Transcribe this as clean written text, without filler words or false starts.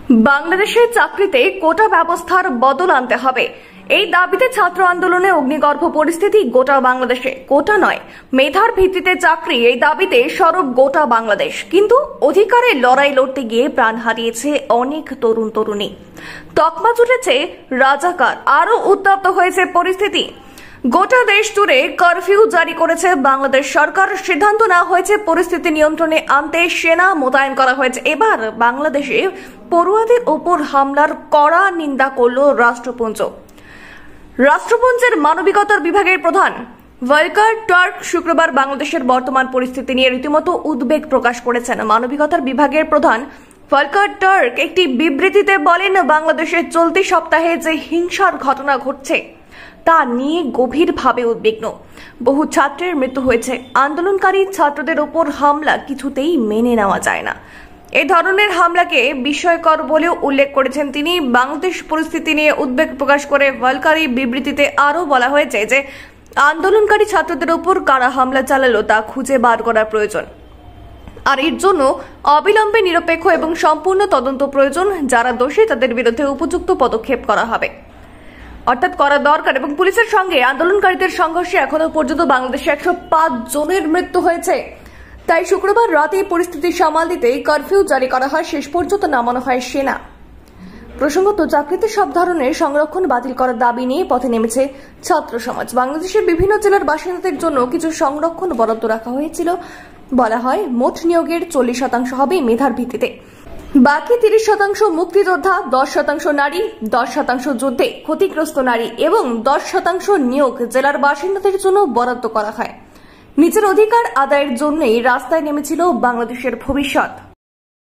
বাংলাদেশের চাকরিতে কোটা ব্যবস্থার বদল আনতে হবে। এই দাবিতে ছাত্র আন্দোলনে অগ্নিগর্ভ পরিস্থিতি গোটা বাংলাদেশে। কোটা নয়, মেধার ভিত্তিতে চাকরি, এই দাবিতে সরব গোটা বাংলাদেশ। কিন্তু অধিকারের লড়াই লড়তে গিয়ে প্রাণ হারিয়েছে অনেক তরুণ তরুণী। তকমা জুটেছে রাজাকার। আরো উত্তপ্ত হয়েছে পরিস্থিতি। গোটা দেশ জুড়ে কারফিউ জারি করেছে বাংলাদেশ সরকার। সিদ্ধান্ত নেওয়া হয়েছে পরিস্থিতি নিয়ন্ত্রণে আনতে সেনা মোতায়েন করা হয়েছে। এবার বাংলাদেশে পড়ুয়াদের উপর হামলার কড়া নিন্দা করল রাষ্ট্রপুঞ্জ। রাষ্ট্রপুঞ্জের মানবিকতার বিভাগের প্রধান ভলকার টার্ক শুক্রবার বাংলাদেশের বর্তমান পরিস্থিতি নিয়ে রীতিমতো উদ্বেগ প্রকাশ করেছেন। মানবিকতার বিভাগের প্রধান ভলকার টার্ক একটি বিবৃতিতে বলেন, বাংলাদেশের চলতি সপ্তাহে যে হিংসার ঘটনা ঘটছে তা নিয়ে গভীরভাবে উদ্বিগ্ন। বহু ছাত্রের মৃত্যু হয়েছে। আন্দোলনকারী ছাত্রদের উপর হামলা কিছুতেই মেনে নেওয়া যায় না। এই ধরনের হামলাকে বিস্ময়কর বলেও উল্লেখ করেছেন তিনি। বাংলাদেশ পরিস্থিতি নিয়ে উদ্বেগ প্রকাশ করে ভলকারি বিবৃতিতে আরও বলা হয়েছে যে আন্দোলনকারী ছাত্রদের উপর কারা হামলা চালালো তা খুঁজে বার করা প্রয়োজন, আর এর জন্য অবিলম্বে নিরপেক্ষ এবং সম্পূর্ণ তদন্ত প্রয়োজন। যারা দোষী তাদের বিরুদ্ধে উপযুক্ত পদক্ষেপ করা হবে, অর্থাৎ করা দরকার। এবং পুলিশের সঙ্গে আন্দোলনকারীদের সংঘর্ষে এখনো পর্যন্ত বাংলাদেশে 105 জনের মৃত্যু হয়েছে। তাই শুক্রবার রাতে পরিস্থিতি সামাল দিতে কারফিউ জারি করা হয়। শেষ পর্যন্ত নামানো হয় সেনা। প্রসঙ্গত, চাকরিতে সব ধরনের সংরক্ষণ বাতিল করার দাবি নিয়ে পথে নেমেছে ছাত্র সমাজ। বাংলাদেশের বিভিন্ন জেলার বাসিন্দাদের জন্য কিছু সংরক্ষণ বরাদ্দ রাখা হয়েছিল। বলা হয়, মোট নিয়োগের 40% হবে মেধার ভিত্তিতে। বাকি 30% মুক্তিযোদ্ধা, 10% নারী, 10% যুদ্ধে ক্ষতিগ্রস্ত নারী এবং 10% নিয়োগ জেলার বাসিন্দাদের জন্য বরাদ্দ করা হয়। নিজের অধিকার আদায়ের জন্যই রাস্তায় নেমেছিল বাংলাদেশের ভবিষ্যৎ।